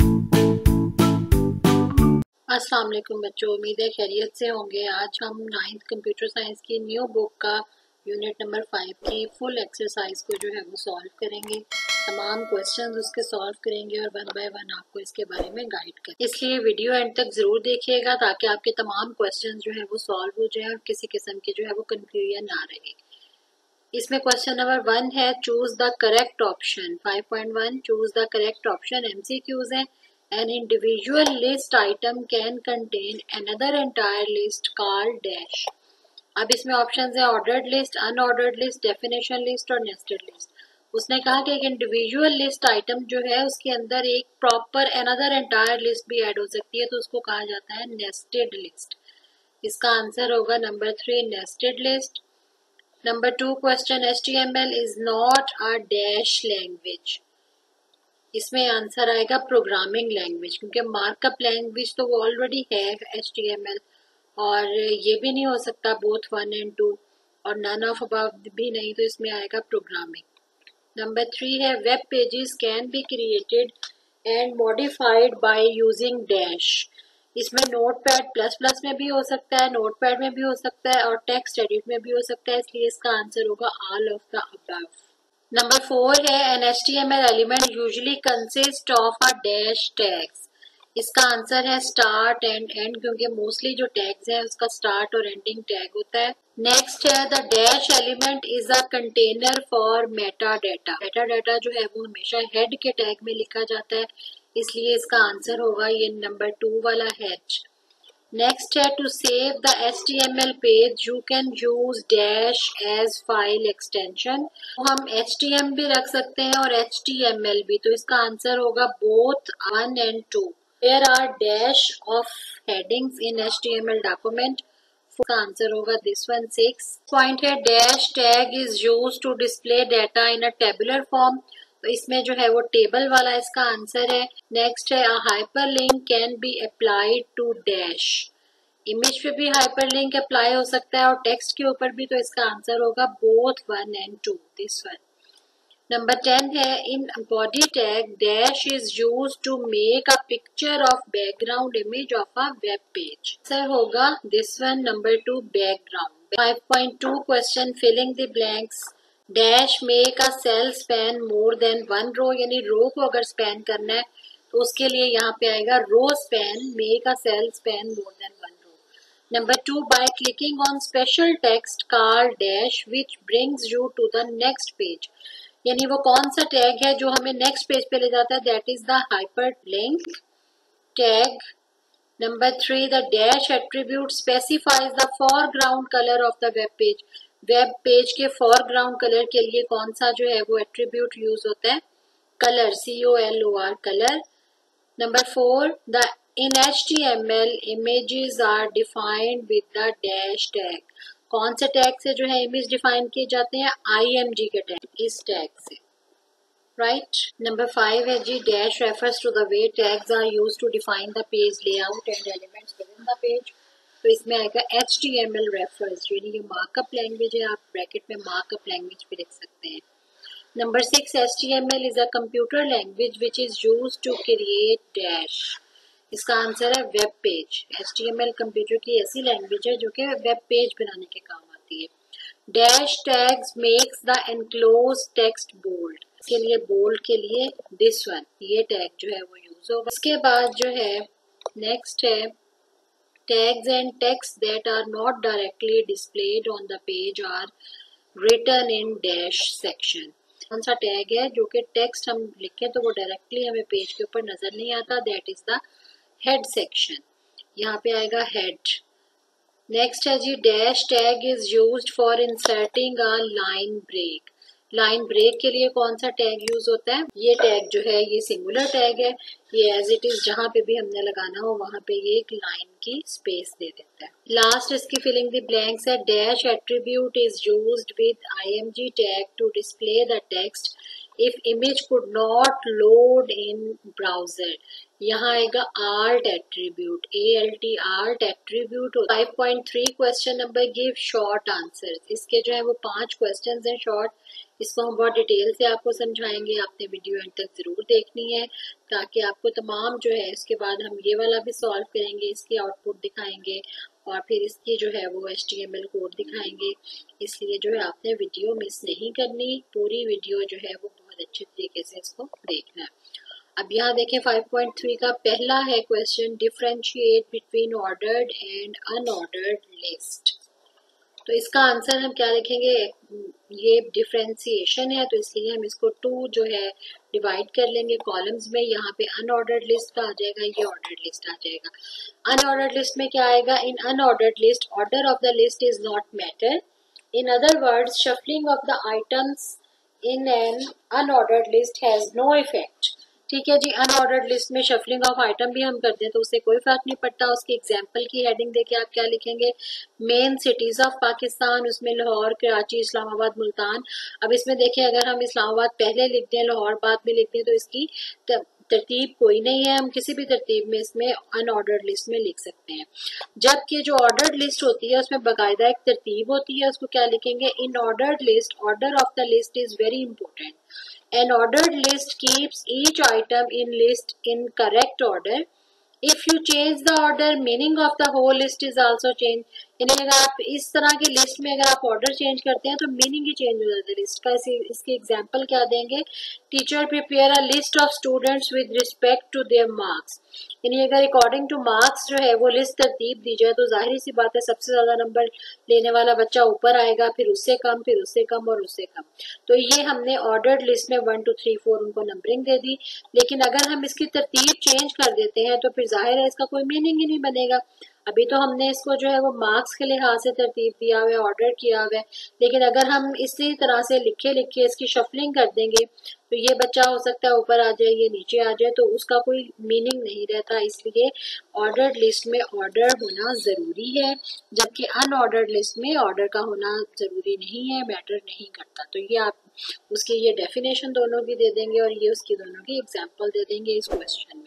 अस्सलाम वालेकुम बच्चों, उम्मीद है खैरियत से होंगे। आज हम 9th कंप्यूटर साइंस की न्यू बुक का यूनिट नंबर 5 की फुल एक्सरसाइज को जो है वो सॉल्व करेंगे। तमाम क्वेश्चंस उसके सॉल्व करेंगे और वन बाय वन आपको इसके बारे में गाइड करें। इसलिए वीडियो एंड तक जरूर देखिएगा ताकि आपके तमाम क्वेश्चंस जो है वो सॉल्व हो जाए और किसी किस्म की जो है वो कंफ्यूजन ना रहे। इसमें क्वेश्चन नंबर 1 है, choose the correct option. 5.1 choose the correct option MCQs है। An individual list item can contain another entire list called dash. अब इसमें ऑप्शंस है ordered list, unordered list, definition list और नेस्टेड लिस्ट। उसने कहा कि एक इंडिविजुअल लिस्ट आइटम जो है उसके अंदर एक प्रॉपर अनदर एंटायर लिस्ट भी ऐड हो सकती है, तो उसको कहा जाता है नेस्टेड लिस्ट। इसका आंसर होगा number 3 nested list. Number 2 question, HTML is not a dash language. इसमें आंसर आएगा प्रोग्रामिंग लैंग्वेज, क्योंकि मार्कअप लैंग्वेज तो वो ऑलरेडी है HTML, और ये भी नहीं हो सकता बोथ 1 and 2 और नन ऑफ अबव भी नहीं, तो इसमें आएगा प्रोग्रामिंग। नंबर 3 है, web pages can be created and modified by using dash. इसमें नोटपैड प्लस प्लस में भी हो सकता है, नोटपैड में भी हो सकता है और टेक्स्ट एडिट में भी हो सकता है, इसलिए इसका आंसर होगा all of the above. Number 4 है, an HTML element usually consist of a dash tags. इसका आंसर है स्टार्ट एंड एंड, क्योंकि मोस्टली जो टैग्स हैं उसका स्टार्ट और एंडिंग टैग होता है। नेक्स्ट है, the dash element is a container for meta data. Meta data जो है वो हमेशा हेड के टैग में लिखा जाता है, इसलिए इसका आंसर होगा ये नंबर 2 वाला हेड। नेक्स्ट है, to save the HTML page you can use dash as file extension. हम HTML भी रख सकते हैं और HTML भी, तो इसका आंसर होगा both 1 and 2। There are dash of headings in HTML document, इसका आंसर होगा दिस वन 6 पॉइंट है, dash tag is used to display data in a tabular form, तो इसमें जो है वो टेबल वाला इसका आंसर है। नेक्स्ट है, a hyperlink can be applied to dash. Image पे भी हाइपरलिंक अप्लाई हो सकता है और टेक्स्ट के ऊपर भी, तो इसका आंसर होगा both 1 and 2 this one. Number 10 है, in body tag dash is used to make a picture of background image of a web page. Answer होगा this one number 2 background. 5.2 question, filling the blanks. Dash make a cell span more than 1 row, यानी row को अगर span करना है तो उसके लिए यहाँ पे आएगा row span, make a cell span more than 1 row. Number 2, by clicking on special text called dash which brings you to the next page. यानी वो कौन सा टैग है जो हमें नेक्स्ट पेज पे ले जाता है, that is the hyperlink tag. Number 3, the dash attribute specifies the foreground colour of the web page. Web page के फोरग्राउंड कलर के लिए कौन सा जो है वो एट्रीब्यूट यूज होता है, colour, COLOR colour. Number 4, the in HTML images are defined with the dash tag. कौन से टैग से जो है इमेज डिफाइन किए जाते हैं, IMG के टैग, इस टैग से, राइट। नंबर 5 है जी, dash refers to the way tags are used to define the page layout and elements within the page, तो इसमें आएगा HTML रेफर्स, यानी ये मार्कअप लैंग्वेज है, आप ब्रैकेट में मार्कअप लैंग्वेज भी लिख सकते हैं। Number 6, HTML is a computer language which is used to create dash. इसका आंसर है वेब पेज। HTML कंप्यूटर की ऐसी लैंग्वेज है जो कि वेब पेज बनाने के काम आती है। Dash tags makes the enclose text bold, इसके लिए बोल्ड के लिए दिस वन, ये टैग जो है वो यूज होगा। इसके बाद जो है नेक्स्ट है, tags and text that are not directly displayed on the page are written in dash section. कौन सा टैग है जो कि टेक्स्ट हम लिखें तो वो डायरेक्टली हमें पेज के ऊपर नजर नहीं आता, that is the head section, यहाँ पे आएगा हेड। नेक्स्ट है जी, dash tag is used for inserting a line break. Line break के लिए कौन सा टैग यूज होता है, ये टैग जो है ये सिंगुलर टैग है, ये एज इट इज जहां पे भी हमने लगाना हो वहां पे ये एक लाइन की स्पेस दे देता है। लास्ट इसकी फिलिंग द ब्लैंक्स है, dash attribute is used with IMG tag to display the text if image could not load in browser. यहाँ आएगा alt attribute, ALT alt attribute. 5.3 question number, give short answers. इसके जो है वो 5 questions हैं short, इसको हम बहुत डिटेल से आपको समझाएंगे, आपने वीडियो एंड तक ज़रूर देखनी है ताकि आपको तमाम जो है, इसके बाद हम ये वाला भी सॉल्व करेंगे, इसकी आउटपुट दिखाएंगे और फिर इसकी जो है वो HTML कोड दिखाएंगे। इसलिए जो है आपने वीडियो मिस नहीं करनी, पूरी वीडियो जो है वो बहुत अच्छे तरीके से इसको देखना है। अब यहाँ देखें 5.3 का पहला है question, differentiate between ordered and unordered list. तो इसका आंसर हम क्या लिखेंगे, ये डिफरेंशिएशन है तो इसलिए हम इसको 2 जो है डिवाइड कर लेंगे कॉलम्स में। यहाँ पे अनऑर्डर्ड लिस्ट का आ जाएगा, ये ऑर्डर्ड लिस्ट आ जाएगा। अनऑर्डर्ड लिस्ट में क्या आएगा, in unordered list order of the list is not matter. In other words shuffling of the items in an unordered list has no effect. ठीक है जी, अनऑर्डर्ड लिस्ट में शफलिंग ऑफ आइटम भी हम करते हैं तो उससे कोई फर्क नहीं पड़ता। उसकी एग्जांपल की हेडिंग देके आप क्या लिखेंगे, मेन सिटीज ऑफ पाकिस्तान, उसमें लाहौर, कराची, इस्लामाबाद, मुल्तान। अब इसमें देखिए अगर हम इस्लामाबाद पहले लिख दें, लाहौर बाद में लिख दें तो इसकी तरतीब कोई नहीं है, हम किसी भी तरतीब में इसमें अनऑर्डर्ड लिस्ट में लिख सकते हैं। जबकि जो ऑर्डर्ड लिस्ट होती है उसमें बाकायदा एक तरतीब होती है, उसको क्या लिखेंगे, in ordered list order of the list is very important. An ordered list keeps each item in list in correct order. If you change the order, meaning of the whole list is also changed. यानी अगर आप इस तरह की list में अगर आप order change करते हैं तो मीनिंग ही चेंज हो जाता है लिस्ट का। इसकी एग्जांपल क्या देंगे, teacher prepare a list of students with respect to their marks. यानी अगर अकॉर्डिंग टू मार्क्स जो है वो लिस्ट तरतीब दी जाए तो जाहिर सी बात है सबसे ज्यादा नंबर लेने वाला बच्चा ऊपर आएगा, फिर उससे कम, फिर उससे कम और उससे कम। तो ये हमने ऑर्डर्ड लिस्ट में 1 2 3 4 उनको नंबरिंग दे दी। लेकिन अगर हम इसकी तरतीब चेंज कर देते हैं तो फिर जाहिर है इसका कोई मीनिंग ही नहीं बनेगा। अभी तो हमने इसको जो है वो मार्क्स के लिहाज से तरतीब दिया हुआ है, ऑर्डर किया हुआ है, लेकिन अगर हम इसी तरह से लिखे लिखे इसकी शफलिंग कर देंगे तो ये बच्चा हो सकता है ऊपर आ जाए, ये नीचे आ जाए, तो उसका कोई मीनिंग नहीं रहता। इसलिए ऑर्डर्ड लिस्ट में ऑर्डर होना जरूरी है, जबकि अनऑर्डर्ड लिस्ट में ऑर्डर का होना जरूरी नहीं है, मैटर नहीं करता। तो ये आप उसकी ये डेफिनेशन दोनों की दे देंगे और ये उसकी दोनों की एग्जाम्पल दे देंगे इस क्वेश्चन में।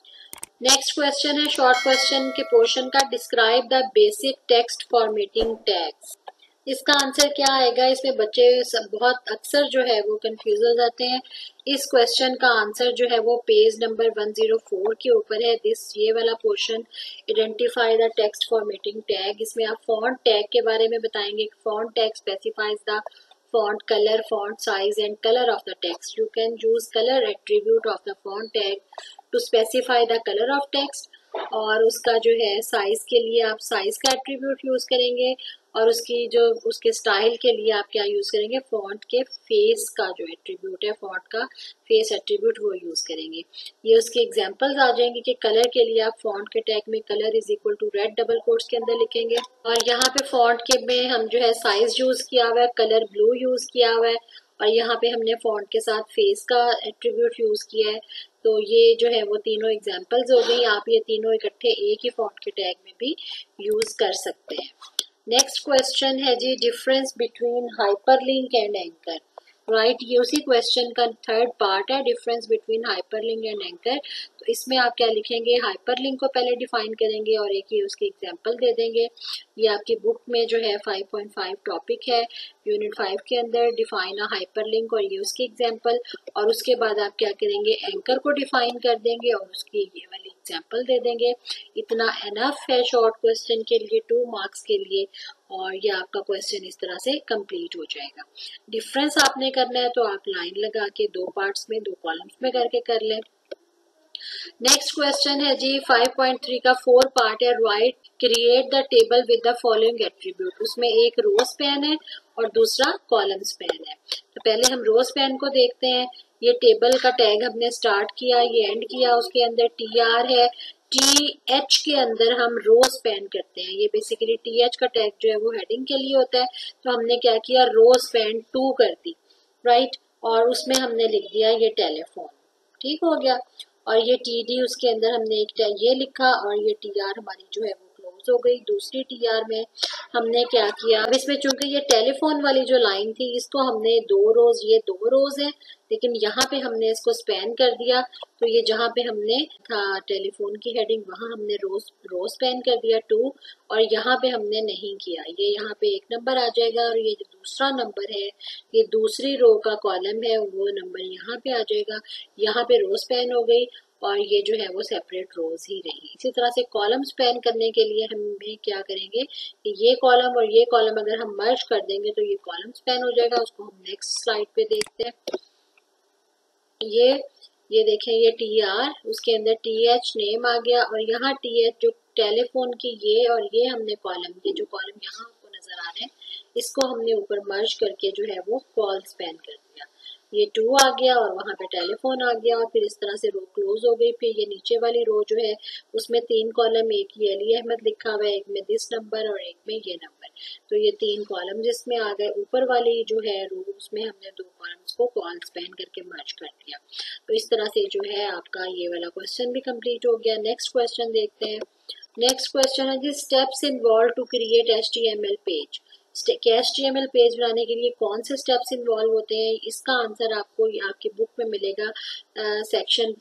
नेक्स्ट क्वेश्चन है शॉर्ट क्वेश्चन के पोर्शन का, describe the basic text formatting tags. इसका आंसर क्या आएगा, इसमें बच्चे बहुत अक्सर जो है वो कंफ्यूज हो जाते हैं। इस क्वेश्चन का आंसर जो है वो पेज नंबर 104 के ऊपर है। ये वाला portion, identify the text formatting tag. इसमें आप फॉन्ट टैग के बारे में बताएंगे। Font tag specifies the font color, font size and color of the text. You can use color attribute of the font tag to specify the color of text. और उसका जो है साइज के लिए आप साइज का एट्रीब्यूट यूज करेंगे और उसकी जो उसके स्टाइल के लिए आप क्या यूज करेंगे, फॉन्ट के फेस का जो एट्रीब्यूट है, फॉन्ट का फेस एट्रीब्यूट वो यूज करेंगे। ये उसके एग्जांपल्स आ जाएंगे कि कलर के लिए आप फॉन्ट के टैग में colour is equal to red double quotes के अंदर लिखेंगे और यहाँ पे फॉन्ट के में हम जो है साइज यूज किया हुआ है, कलर ब्लू यूज किया हुआ है और यहाँ पे हमने फॉन्ट के साथ फेस का एट्रीब्यूट यूज किया है। तो ये जो है वो तीनों एग्जांपल्स हो गई। आप ये तीनों इकट्ठे एक ही फॉन्ट के टैग में भी यूज कर सकते हैं। नेक्स्ट क्वेश्चन है जी, difference between hyperlink and anchor. Right, ये उसी क्वेश्चन का थर्ड पार्ट है, difference between hyperlink and anchor. तो इसमें आप क्या लिखेंगे, हाइपरलिंक को पहले डिफाइन करेंगे और एक ही उसकी एग्जांपल दे देंगे। ये आपकी बुक में जो है 5.5 टॉपिक है, यूनिट 5 के अंदर, डिफाइन अ हाइपरलिंक और ये उसकी एग्जांपल। और उसके बाद आप क्या करेंगे, एंकर को डिफाइन कर देंगे और उसकी ये वाली एग्जांपल दे देंगे। इतना एनफ है शॉर्ट क्वेश्चन के लिए, 2 मार्क्स के लिए, और ये आपका क्वेश्चन इस तरह से कंप्लीट हो जाएगा। डिफरेंस आपने करना है तो आप लाइन लगा के 2 पार्ट्स में 2 कॉलम्स में करके कर लें। नेक्स्ट क्वेश्चन है जी 5.3 का 4 पार्ट है, write create the table with the following attribute. उसमें एक रो स्पैन है और दूसरा कॉलम स्पैन है। तो पहले हम रो स्पैन को देखते हैं। ये टेबल का टैग हमने स्टार्ट किया, ये एंड किया, उसके अंदर TR है, TH के अंदर हम रो स्पैन करते हैं। ये बेसिकली TH का टैग जो है वो हेडिंग के लिए होता है। तो हमने क्या किया, रो स्पैन 2 कर दी, राइट, और उसमें हमने लिख दिया ये टेलीफोन। ठीक हो गया। और ये TD उसके अंदर हमने एक ये लिखा और ये TR हमारी जो है वो क्लोज हो गई। दूसरी TR में हमने क्या किया, अब इसमें चूंकि ये टेलीफोन वाली जो लाइन थी इसको हमने 2 रोज, ये 2 रोज है, लेकिन यहाँ पे हमने इसको स्पैन कर दिया, तो ये जहाँ पे हमने था टेलीफोन की हेडिंग वहां हमने रोज रो स्पैन कर दिया 2, और यहाँ पे हमने नहीं किया, ये यहाँ पे 1 नंबर आ जाएगा, और ये जो दूसरा नंबर है ये दूसरी रो का कॉलम है वो नंबर यहाँ पे आ जाएगा, यहाँ पे रो स्पैन हो गई और ये जो है वो सेपरेट रोज ही रही। इसी तरह से कॉलम स्पैन करने के लिए हमें क्या करेंगे कि ये कॉलम और ये कॉलम अगर हम मर्ज कर देंगे तो ये कॉलम स्पैन हो जाएगा। उसको हम नेक्स्ट स्लाइड पे देखते हैं। ये देखें, ये TR, उसके अंदर TH नेम आ गया, और यहाँ TH जो टेलीफोन की ये और ये हमने कॉलम, ये जो कॉलम यहाँ आपको नजर आ रहे हैं इसको हमने ऊपर मर्ज करके जो है वो कॉल स्पैन कर दिया। ये 2 आ गया और वहां पे टेलीफोन आ गया, और फिर इस तरह से रो क्लोज हो गई। फिर ये नीचे वाली रो जो है उसमें 3 कॉलम, एक ये अली अहमद लिखा हुआ है, एक में दिस नंबर और एक में ये नंबर, तो ये 3 कॉलम जिसमें आ गए। ऊपर वाली जो है रो उसमें हमने 2 कॉलम्स को कॉल स्पैन करके मर्ज कर दिया। तो इस तरह से जो है आपका ये वाला क्वेश्चन भी कंप्लीट हो गया। नेक्स्ट क्वेश्चन देखते हैं। नेक्स्ट क्वेश्चन है जी, steps involve to create HTML page. HTML page बनाने के लिए कौन से स्टेप्स इन्वॉल्व होते हैं, इसका आंसर आपको आपकी बुक में मिलेगा सेक्शन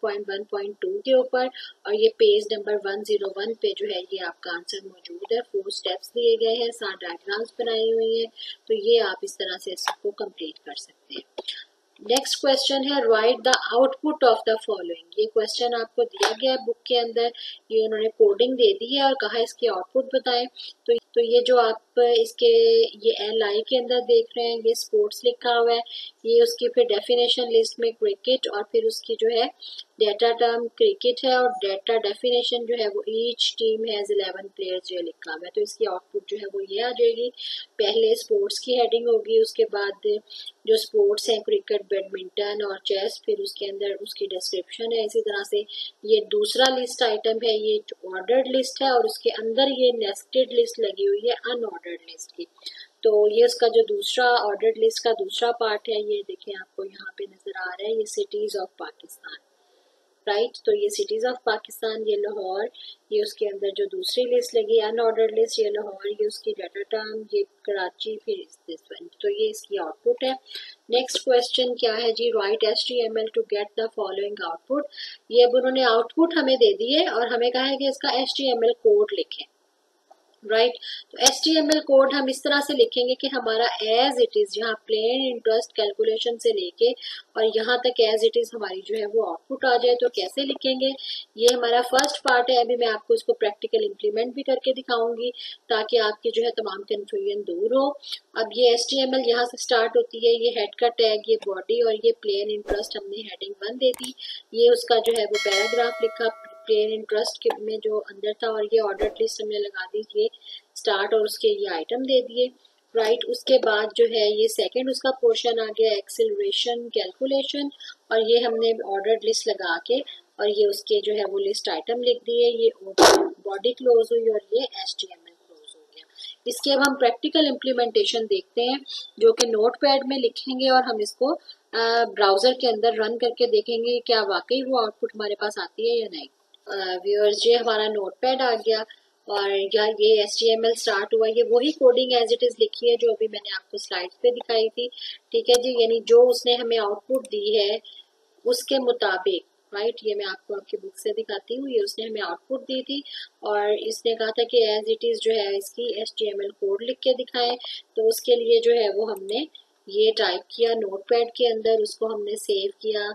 5.1.2 के ऊपर, और ये पेज नंबर 101 पे जो है ये आपका आंसर मौजूद है। 4 स्टेप्स दिए गए हैं, 7 डायग्राम्स बनाई हुई हैं, तो ये आप इस तरह से इसको कंप्लीट कर सकते हैं। नेक्स्ट क्वेश्चन है, write the output of the following. ये क्वेश्चन आपको दिया गया है बुक के अंदर, ये उन्होंने कोडिंग दे दी है और कहा इसकी आउटपुट बताएं। तो ये जो आप इसके ये LI के अंदर देख रहे हैं ये स्पोर्ट्स लिखा हुआ है, ये उसकी फिर डेफिनेशन लिस्ट में क्रिकेट, और फिर उसकी जो है डेटा टर्म क्रिकेट है, और डेटा डेफिनेशन जो है वो ईच टीम हैज 11 प्लेयर्स ये लिखा हुआ है। तो इसकी आउटपुट जो है वो ये आ जाएगी। पहले स्पोर्ट्स की हेडिंग होगी, उसके बाद जो स्पोर्ट्स हैं क्रिकेट, बैडमिंटन और चेस, फिर उसके अंदर उसकी डिस्क्रिप्शन है। इसी तरह से ये दूसरा लिस्ट आइटम है, ये ऑर्डर्ड लिस्ट है, और उसके अंदर ये नेस्टेड लिस्ट लगी हुई है अनऑर्डर्ड लिस्ट की। तो ये उसका जो दूसरा ऑर्डर्ड लिस्ट का दूसरा पार्ट है, ये देखें आपको यहाँ पे नजर आ रहा है, ये सिटीज ऑफ पाकिस्तान, राइट। तो ये सिटीज ऑफ पाकिस्तान, ये लाहौर, ये उसके अंदर जो दूसरी लिस्ट लगी अनऑर्डर्ड लिस्ट, ये लाहौर, ये उसकी डाटा टर्म, ये कराची, फिर दिस वन, तो ये इसकी आउटपुट है। नेक्स्ट क्वेश्चन क्या है जी, write HTML to get the following output. ये अब उन्होंने आउटपुट हमें दे दी है और हमें कहा है कि इसका HTML कोड लिखें, राइट। तो HTML कोड हम इस तरह से लिखेंगे कि हमारा एज इट इज, यहाँ प्लेन इंटरेस्ट कैलकुलेशन से लेके और यहाँ तक एज इट इज हमारी जो है वो आउटपुट आ जाए। तो कैसे लिखेंगे, ये हमारा फर्स्ट पार्ट है, अभी मैं आपको इसको प्रैक्टिकल इंप्लीमेंट भी करके दिखाऊंगी ताकि आपकी जो है तमाम कंफ्यूजन दूर हो। अब ये HTML यहाँ से स्टार्ट होती है, ये हेड का टैग, ये बॉडी, और ये प्लेन इंटरेस्ट हमने हेडिंग 1 दे दी, ये उसका जो है वो पैराग्राफ लिखा प्लेन इंटरेस्ट के में जो अंदर था, और ये ऑर्डर लिस्ट हमने लगा दी, ये स्टार्ट, और उसके ये आइटम दे दिए, राइट। उसके बाद जो है ये सेकंड उसका पोर्शन आ गया एक्सेलरेशन कैलकुलेशन, और ये हमने ऑर्डर लिस्ट लगा के और ये उसके जो है वो लिस्ट आइटम लिख दिए, ये बॉडी क्लोज हुई और ये HTML क्लोज हो गया। इसके अब हम प्रैक्टिकल इम्प्लीमेंटेशन देखते हैं जो कि नोटपैड में लिखेंगे, और हम इसको ब्राउजर के अंदर रन करके देखेंगे क्या वाकई वो आउटपुट हमारे पास आती है या नहीं। व्यूअर्स, ये हमारा नोटपैड आ गया और ये HTML स्टार्ट हुआ, ये वही कोडिंग एज इट इज लिखी है जो अभी मैंने आपको स्लाइड्स पे दिखाई थी, ठीक है जी। यानी जो उसने हमें आउटपुट दी है उसके मुताबिक, राइट, ये मैं आपको आपकी बुक से दिखाती हूँ, ये उसने हमें आउटपुट दी थी और इसने कहा था कि एज इट इज जो है इसकी HTML कोड लिख के दिखाएं। तो उसके लिए जो है वो हमने ये टाइप किया नोटपैड के अंदर, उसको हमने सेव किया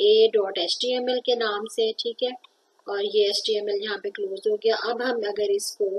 a.html के नाम से, ठीक है, और ये HTML यहाँ पे क्लोज हो गया। अब हम अगर इसको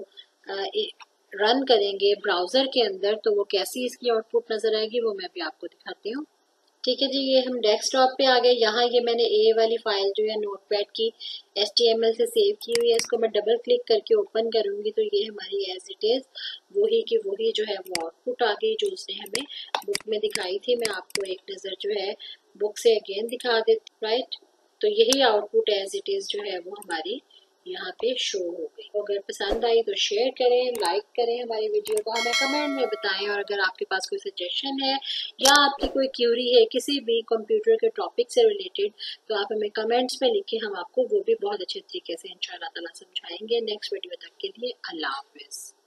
रन करेंगे ब्राउजर के अंदर तो वो कैसी इसकी आउटपुट नजर आएगी वो मैं भी आपको दिखाती हूँ, ठीक है जी। ये हम डेस्कटॉप पे आ गए, यहाँ ये मैंने ए वाली फाइल जो है नोटपैड की HTML से सेव की हुई है, इसको मैं डबल क्लिक करके ओपन करूंगी तो ये हमारी एज इट इज वही की वही जो है वो आउटपुट आ गई जो उसने हमें बुक में दिखाई थी। मैं आपको एक नज़र जो है बुक से अगेन दिखा देती, राइट। तो यही आउटपुट एज इट इज जो है वो हमारी यहाँ पे शो हो गई। तो अगर पसंद आई तो शेयर करें, लाइक करें हमारी वीडियो को, हमें कमेंट में बताएं, और अगर आपके पास कोई सजेशन है या आपकी कोई क्यूरी है किसी भी कंप्यूटर के टॉपिक से रिलेटेड तो आप हमें कमेंट्स में लिखें, हम आपको वो भी बहुत अच्छे तरीके से इंशाल्लाह ताला समझाएंगे। नेक्स्ट वीडियो तक के लिए अल्लाह हाफिज।